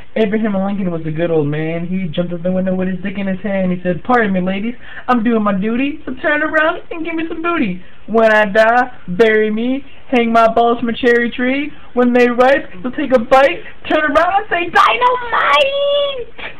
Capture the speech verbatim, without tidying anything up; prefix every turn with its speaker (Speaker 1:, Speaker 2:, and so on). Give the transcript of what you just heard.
Speaker 1: Abraham Lincoln was a good old man. He jumped out the window with his dick in his hand. He said, "Pardon me, ladies, I'm doing my duty, so turn around and give me some booty. When I die, bury me, hang my balls from a cherry tree. When they ripe, they'll take a bite, turn around and say, dynamite!"